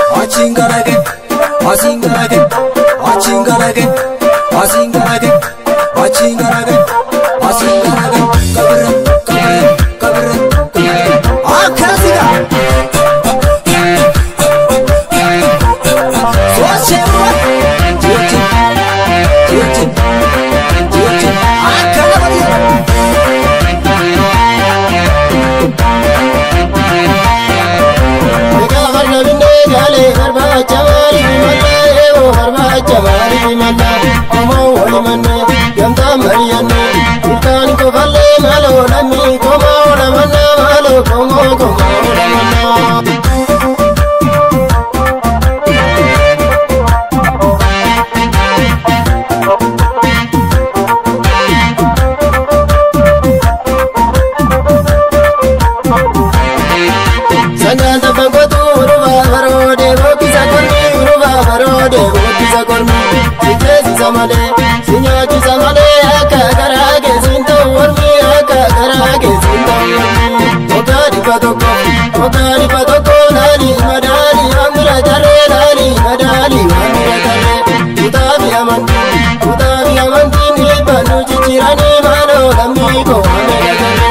Achingarage, achingarage, achingarage, achingarage, achingarage, achingarage, kabra, kabra, kabra, kabra. Ah, kasiga. So chewa, jiuti, jiuti, jiuti. Ah, kalabadi. Sanganta bangotu uruba barode bokisa kormi uruba barode bokisa kormi sitesi samale sinyaki samale akagarage sinto warmi akagarage sinto warmi okari patoko lali madali amra tare lali madali amra tare utabi amanti ni banu chichirani mano lamiko amra tare.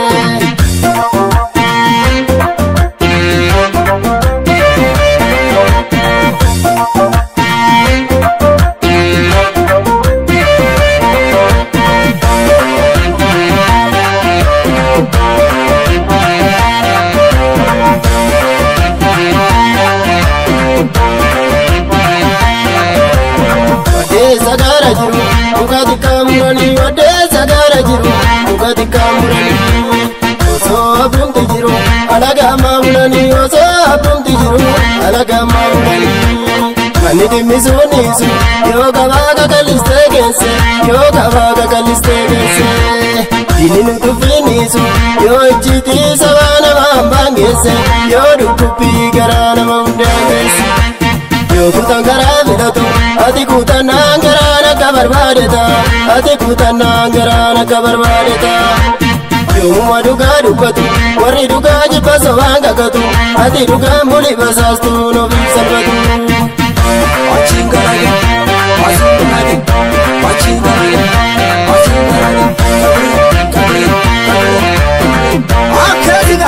Sagara jiru, ukati kamurani, wade sagara jiru, ukati kamurani. Oso abumti jiru, alaga mamurani, oso abumti jiru, alaga mamurani. Maniti misunisu, yoga vaga kaliste gese, yoga vaga kaliste gese. Dininu tufinisu, yo chiti savana mambangese, yo dukupi garana mamdangese. Yo kutangara milatu, ati kutanangara na kabarbadeta, ati kutanangara kabar badeta. Yo maduga dukatu, wari duga jipaso wanga katu, ati duga muli basastu no visabatu. Achingarage, achingarage, achingarage, achingarage, kabri, akasiga.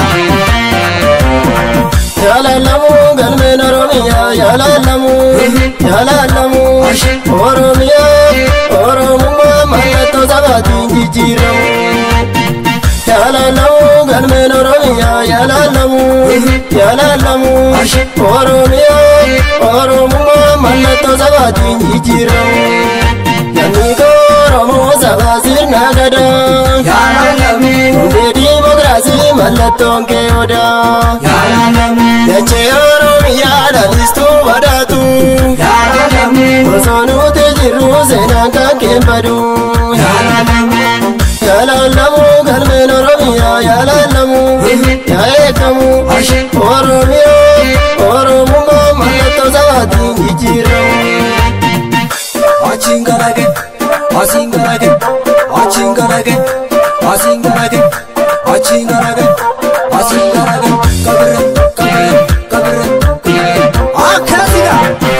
Yalalamu galmena romiya, yalalamu, yalalamu. Oromia, oromuma, malato sabati jijiramu. Yalalamu galmena romiya, yalalamu, yalalamu. Oromia, oromuma, malato sabati jijiramu. Yaniko romo sabasir nagada. Yalalamu, demokrasi malato keoda. Yalalamu, yache oromia dalistu badatu. Yalalamu, osonu tejiru senanga kembadu. Yalalamu, yalalamu galmena romiya, yalalamu, yaekamu. Oromia, oromuma, malato sabati jijiramu. Achingarage, achingarage, achingarage, achingarage, achingarage, achingarage, kabra, kabra, kabra, kabra. Akasiga.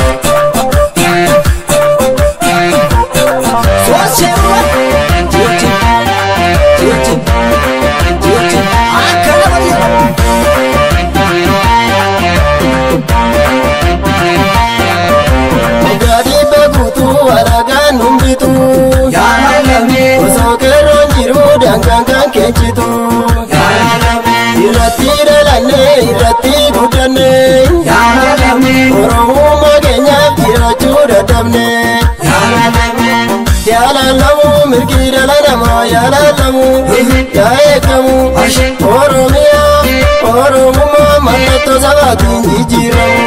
So chewa, jiuti, jiuti, jiuti. Akalabadi. Ogadi bagutu alaga numbitu. Yalalamu. Osokero jiru dangangan kechitu. Yalalamu. Irati dalane, irati gudane. Yalalamu. Oromuma kenya jirachu dadamne. Yalalamu. Yalalamu mirki dalanama, yalalamu. Yaekamu. Oromia, oromuma malato sabati jijiramu.